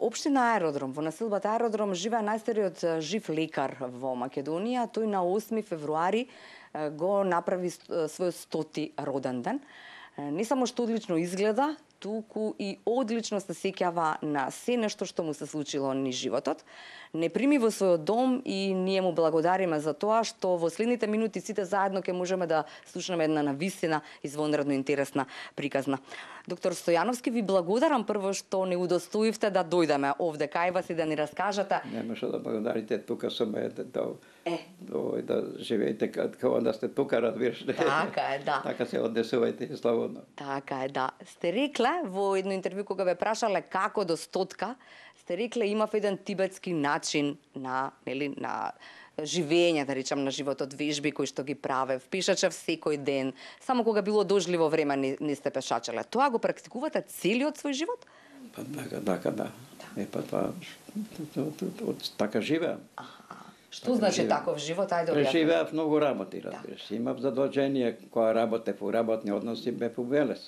општина Аеродром, во населбата Аеродром, живее најстариот жив лекар во Македонија. Тој на 8 февруари го направи својот 100-ти роден ден. Не само што одлично изгледа, туку и одлично се сеќава на се нешто што му се случило низ животот. Не прими во својот дом и ние му благодариме за тоа што во следните минути сите заедно ќе можеме да слушнеме една навистина извонредно интересна приказна. Доктор Стојановски, ви благодарам прво што не удостоивте да дојдеме овде кај вас и да ни раскажете. Нема што да благодарите, тука сум да живеете како да сте тука, разбираш. Така е, да. Така се однесувајте слободно. Така е, да. Сте рекле во едно интервју кога ве прашале како до 100-ка, сте рекле имав еден тибетски начин на живење, да речам, на животот, вежби кои што ги правев, пишачев секој ден, само кога било дожливо време не сте пешачеле. Тоа го практикувате целиот свој живот? Па така, да. Па тоа, така живеам. Што значи таков живот? Ајде објасни. Преживеав многу работи, разбираш. Имав задолжение, кога работев во работни односи, бев у Велес.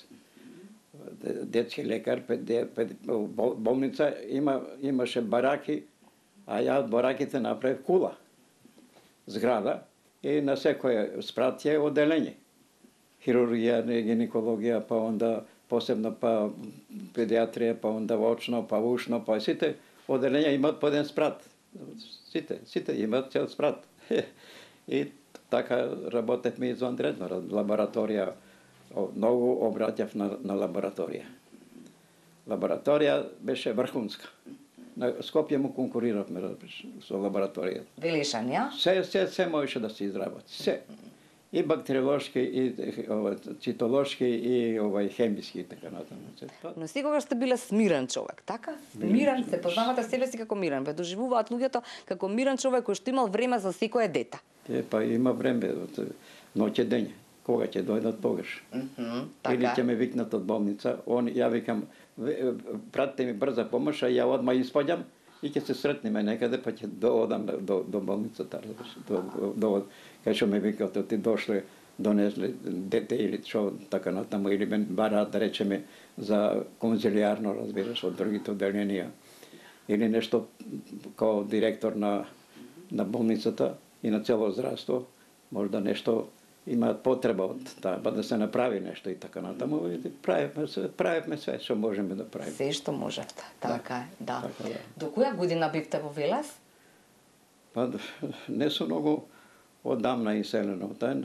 Детски лекар, болница, имаше бараки, а ја од бараките направив кула, зграда, и на секој спрат е оделење. Хирургија, гинекологија, па онда посебно па педиатрија, па онда очно, па ушно, па сите оделења имаат по еден спрат. Сите имаат цел спрат. И така работевме извонредно, лабораторија. Многу обраќав на лабораторија. Лабораторија беше врхунска. На Скопје му конкуриравме со лабораторија. Велишан, ја? Се можеше да се изработи. Се. И бактериолошки, и цитолошки, и хемиски и така натаму. Но секогаш сте биле смирен човек, така? Мирен, се познавате себе си како мирен. Ве доживуваат луѓето како мирен човек кој што имал време за секое дете. Па има време, ноќе дење. Кога ќе дојдат тогаш. Или ќе ме викнат од болница, ја викам, пратите ми брза помош, а ја одма испаѓам и ќе се сретнеме некаде, па ќе доодам до болницата, кај што ме викат, ти дошле, донесле дете или што така натаму, или ме бараат, да речеме, за конзилијарно, разбираш, од другите оделенија. Или нешто као директор на болницата и на цело здравство, можда нешто имаат потреба од таа, да се направи нешто и така натаму, и правевме све што можеме да правиме. Се што можевте, така е, да. До која година бивте во Велес? Па не сум многу одамна иселен овден,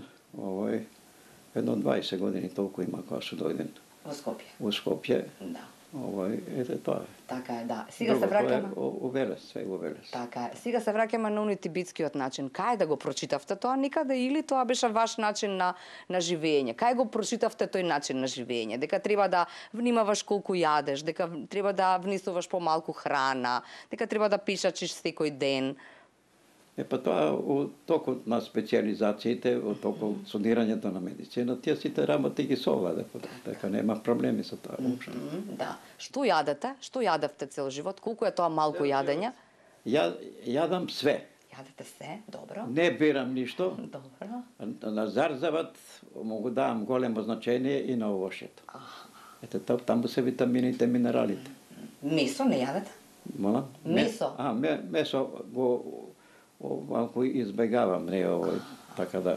едно 20 години толку има кога су дојден. Во Скопје? Во Скопје. Да. Ете тоа. Така е, да. Сега се враќаме. У Велес, све во Велес. Така е. Сега се враќаме на оној тибетскиот начин. Кај да го прочитавте тоа никаде или тоа беше ваш начин на живење? Кај го прочитавте тој начин на живење? Дека треба да внимаваш колку јадеш, дека треба да внесуваш помалку храна, дека треба да пишачиш секој ден. Па тоа, у току на специализациите, у току студирањето на медицина, тие сите работи ги совладе, така нема проблеми со тоа. Да. Што јадете? Што јадевте цел живот? Колку е тоа малку јадење? Јадам све. Јадете се? Добро. Не бирам ништо. Добро. На зарзават могу давам големо значение и на овошјето. Ете, таму се витамините, минералите. Месо не јадете? Мола? Месо? Месо го малку избегавам, не така да.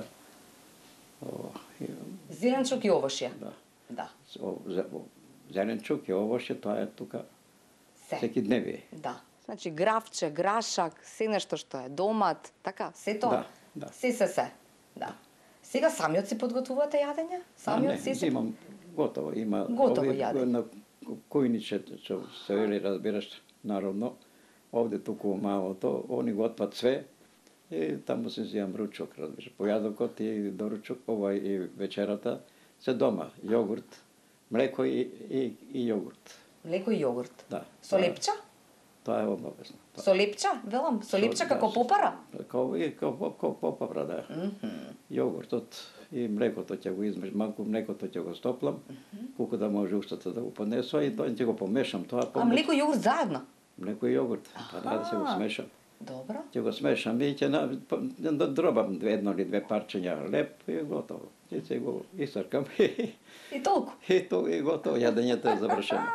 Зеленчук и овошје? Да. Зеленчук и овошје, тоа е тука секи дневи. Да. Значи гравче, грашак, се нешто што е домат, така, се тоа? Да. Се. Да. Сега самиот си подготвувате јадење? Самиот си? Не, имам готово, има. Готово јадење. На којниче, што се вели, разбираш, народно, овде туку малото, они готват све, и таму се зијам ручок, разбираш, појадокот и доручок, и вечерата, се дома, јогурт, млеко и јогурт. Млеко и јогурт? Да. Со лепча? Тоа е обавезно. Со лепча, велам, со лепча како попара? Како попара, да. Јогуртот и млекото ќе го измеш, малку млекото ќе го стоплам, колку да може устата да го поднесува и тоа ќе го помешам тоа. А млеко и јогурт заедно? Млеко и јогурт, да се го смешам. Добро. Ќе го смешам и ќе дробам едно или две парчиња леп и готово. Ќе се го исркам и толку. И готово, јадењето е завршено.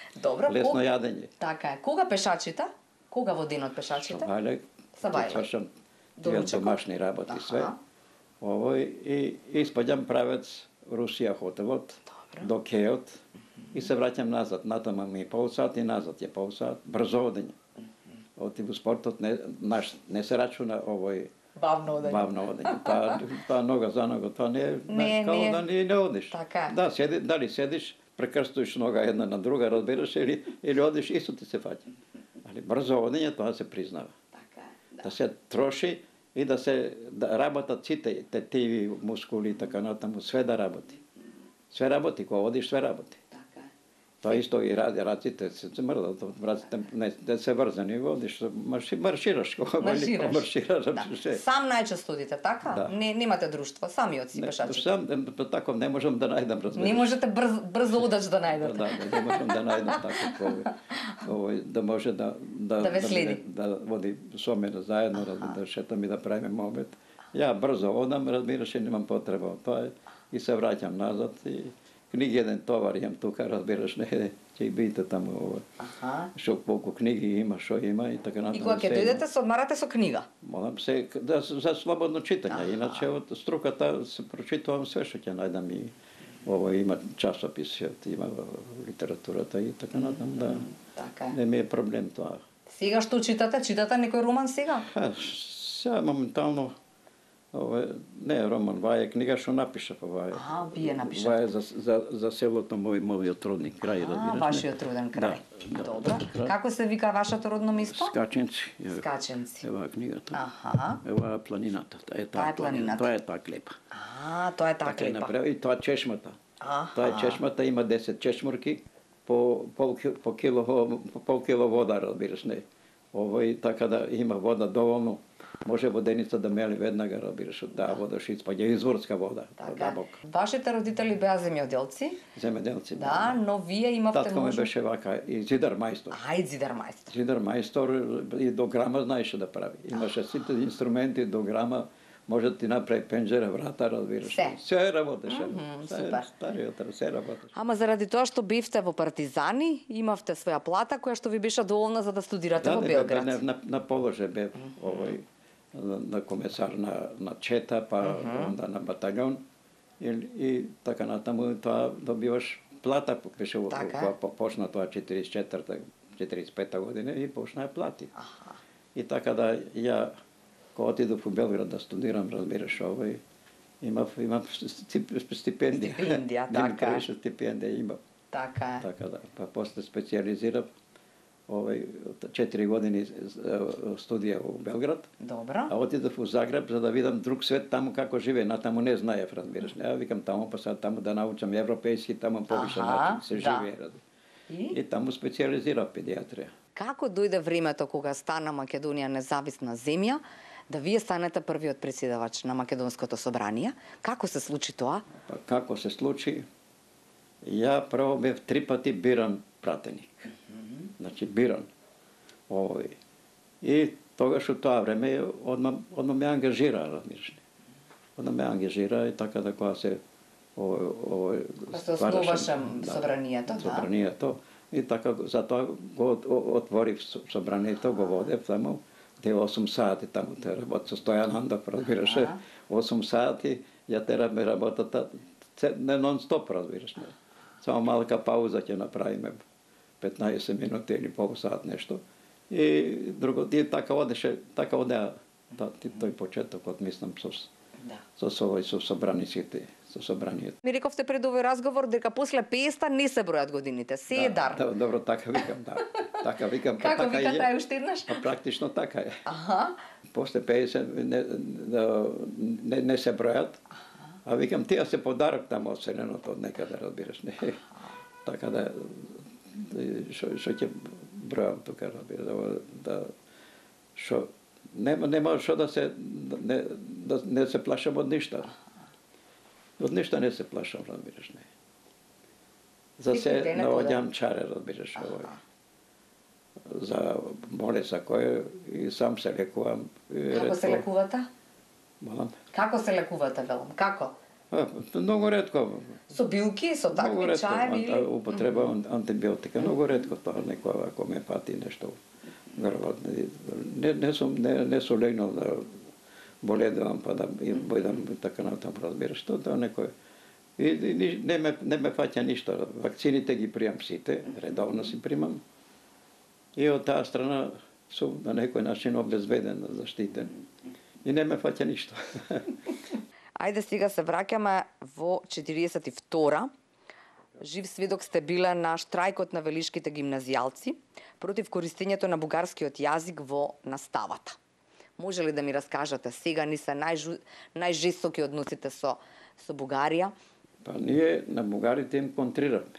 Добро, лесно јадење. Така е. Кога пешачите? Кога во денот пешачите? Вајле, Сабајле. свршам До тие ручекот? домашни работи Аха. све. Овој и испаѓам правец Русија хотелот до Кеот и се враќам назад. Натаму ми е полсат и назад е полсат. Брзо одење. Оти во спортот не се рачуна овој Бавно одење. бавно одење. Таа нога за нога, тоа не Не, као не. да не одиш. Така е. Да, дали седиш, прекрстуваш нога една на друга, разбираш, или одиш, исто ти се фаќа. Али брзо одење, тоа се признава. Така е. Да се троши и да работат сите тетиви, мускули и така натаму, све да работи. Све работи, кога одиш, све работи. Така е. Тоа исто и раците се мрдат, раците не се врзани, водиш, маршираш, кога маршираш, Да. Сам најчесто одите, така? Да. Немате друштво, самиот си пешачите. Сам тако не можам да најдам, разбираш. Не можете брзо одач да најдете. Да, не можам да најдам тако овој да може да ве следи. да води со мене заедно, да шетам и да правиме обед. Ја брзо одам, разбираш, и немам потреба од тоа и се враќам назад и книги еден товар имам тука, разбираш, не ќе и бидете таму ова. Аха. Што колку книги има, што има и така натаму. И кога ќе дојдете, се одмарате со книга. Молам се за слободно читање, иначе од струката се прочитувам све што ќе најдам и ово има часописи, има литературата и така натаму, да. Така е. Не ми е проблем тоа. Сега што читате? Читате некој роман сега? Сега моментално не роман, ова е книга што напишав, ова е. Вие напишавте. Ова е за селото мојот родни крај, разбираш. Вашиот роден крај. Да. Добро. Како се вика вашето родно место? Скаченци. Скаченци. Ева книгата. Аха. Ева планината. Таа е планината. Тоа е таа клепа. Тоа е таа Така е клепа. направи и тоа чешмата. Аха. Тоа е чешмата, има 10 чешмурки по пол кило вода, разбираш, не. Овој така да има вода доволно. Може воденица да мели веднага, разбираш, од таа вода што испаѓа изворска вода. Така. Вашите родители беа земјоделци? Земјоделци. Да, но вие имавте Татко ми беше вака и зидар мајстор. Ај, зидар мајстор. Зидар мајстор и до грама знаеше да прави. Имаше сите инструменти до грама, може да ти направи пенџера, врата, разбираш. Се работеше. Супер. Стариот, се работеше. Ама заради тоа што бивте во партизани, имавте своја плата која што ви беше доволна за да студирате во Белград. На положе бе овој на комесар на чета, па онда на батальон и така натаму тоа добиваш плата, беше почна тоа 44-та, 45-та година и почна плати. И така да ја кога отидов во Белград да студирам, разбираш, овој имав стипендија. Стипендија, така. Беше стипендија имав. Така е. Така да, па после специјализирав 4 години студија во Белград. Добро. А отидов во Загреб за да видам друг свет таму како живее, натаму не знаев, разбираш. Ја викам таму, па sad таму да научам европејски, таму повише начин се живее. И таму специјализирав педиатрија. Како дојде времето кога стана Македонија независна земја, да вие станете првиот претседавач на Македонското собрание? Како се случи тоа? Па како се случи? Ја прво бев 3 пати биран пратеник. Значи биран. Овој. И тогаш од тоа време одма ме ангажира, разбираш. Одма ме ангажира и така да кога се се основаше собранието, да. Собранието и така затоа го отворив собранието, го водев таму. Те 8 сати таму те работи со Стојан Андов, разбираш. 8 сати ја тераме работата не нон-стоп, разбираш. Само малка пауза ќе направиме. 15 минути или полсат нешто. И друго и така одеше, така одеа тој почетокот, мислам, со собраниците, со собранието. Ми рековте пред овој разговор дека после 50 не се бројат годините, се е дар. Да, добро, така викам, да. Така викам, па Како така е. викате тај уште еднаш? Па практично така е. Аха. После 50 не се бројат. А викам, тие се подарок таму од Вселеното од некаде, разбираш, не. Така да што ќе бројам тука, разбираш, да што нема што да се не се плашам од ништа. Од ништа не се плашам, разбираш, не. За се наоѓам чаре, разбираш, овој. За болест кој и сам се лекувам. Како се лекувате? Молам. Како се лекувате, велам? Како? Многу ретко. Со билки, со Многу такви ретко чаеви или? употреба антибиотика. Многу ретко тоа некој ако ме пати нешто. Не сум легнал да боледувам па да бидам така натаму, разбираш, тоа некој. И не ме фаќа ништо. Вакцините ги пријам сите, редовно си примам. И од таа страна сум на некој начин обезбеден, заштитен. И не ме фаќа ништо. Ајде сега се враќаме во 42-ра. Жив сведок сте биле на штрајкот на велишките гимназијалци против користењето на бугарскиот јазик во наставата. Може ли да ми раскажете сега, ни се најжестоки односите со Бугарија? Па ние на бугарите им контрираме.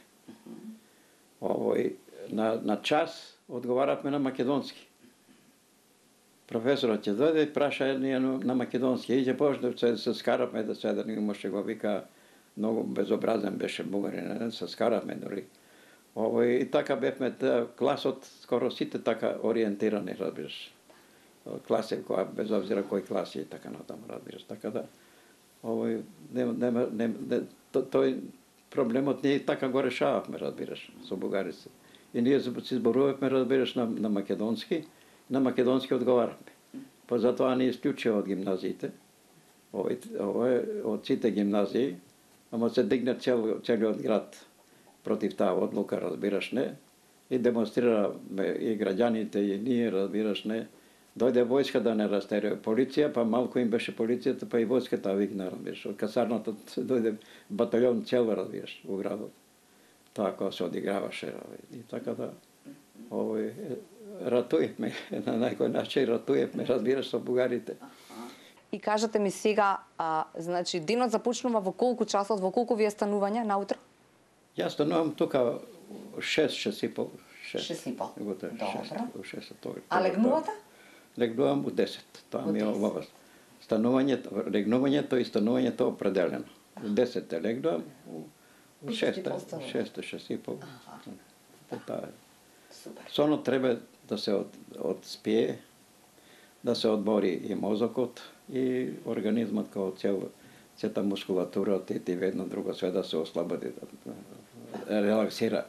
На час одговаравме на македонски. Професорот ќе дојде и праша ние на македонски. Иđe почне се скараме да се да не може го вика, многу безобразен беше бугарин, се скараме дори. И така бевме класот скоро сите така ориентирани, разбираш. Класе која без обзира кој клас е така натаму, разбираш. Така да тој проблемот ние така го решававме, разбираш, со бугарите. И ние се зборувавме, разбираш, на македонски одговаравме. Па затоа ни исклучија од гимназиите, од сите гимназии, ама се дигна целиот град против таа одлука, разбираш, не, и демонстрираме и граѓаните, и ние, разбираш, не, дојде војска да не растерува полиција, па малку им беше полицијата, па и војската викна, разбираш, од касарната дојде батальон цел, разбираш, во градот. Тоа која се одиграваше, и така да, ратуевме, на најкој начин ратуевме, разбираш, со бугарите. И кажете ми сега, значи, денот започнува во колку часот, во колку ви е станување наутро? Јас станувам тука 6:30. 6:30. Добро. А легнувате? Легнувам у 10. Тоа ми е обавез. Легнувањето и станувањето определено. У 10 легнувам, у 6:30. Тоа е. Сонот треба да се одспие, да се одбори и мозокот, и организмот као цела мускулатура, тити едно друго, све да се ослабоди, релаксира,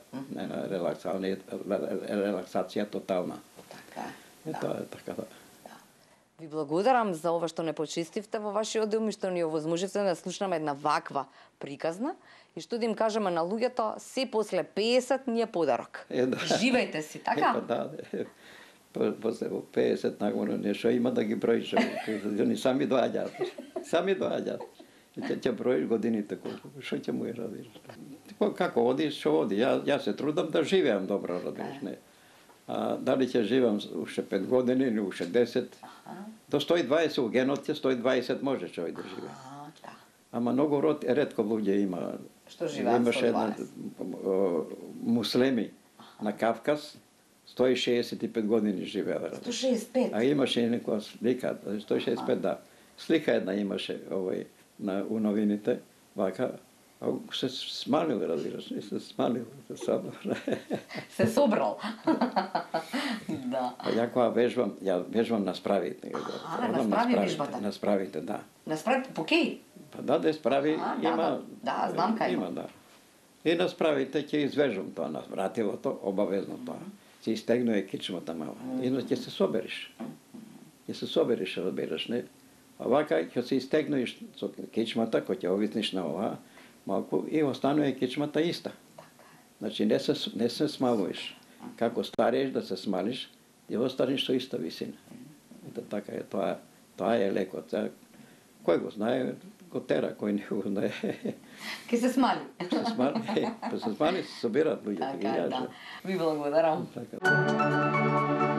релаксација тотална. Тоа е така да. Ви благодарам за ова што не почистивте во вашиот дом и што ни овозможивте да слушнаме една ваква приказна и што да им кажеме на луѓето, се после 50 ни е подарок. Живејте си, така? Да, после 50 нагоре нешто има да ги броиш, они сами доаѓаат. Сами доаѓаат. Ќе броиш годините колку, што ќе му радиш. Како одиш, што оди. Јас се трудам да живеам добро, радиш, не. Дали ќе живеам уште 5 години или уште 10. До 120 у генот ќе 120 може човек да живее. Ама многу ретко луѓе има. Што живеат 120? Муслими на Кавказ 165 години живеа. 165? А имаше некоја слика, 165 да. Слика една имаше у новините, вака, се смалил, разбираш, се смалил, се собрал. Се собрал? Да. Ја кога вежбам на справите. На справи вежбата? На справите, да. На справи по кеј? Па да справи има. Да, знам кај има. Да. И на справите ќе извежам тоа на вратилото, обавезно тоа. Ќе истегнуе кичмата мала. Иначе ќе се собериш. Ќе се собериш, разбираш, не? А вака ќе се истегнуеш со кичмата, кој ќе овисниш на ова, малку и останува кичмата иста. Значи не се смалуваш. Како старееш да се смалиш, и останеш со иста висина. Ето така е, тоа е леко. Кој го знае, го тера, кој не го знае. Ке се смали. Се смали, се собираат луѓето. Така, да. Ви благодарам. Така.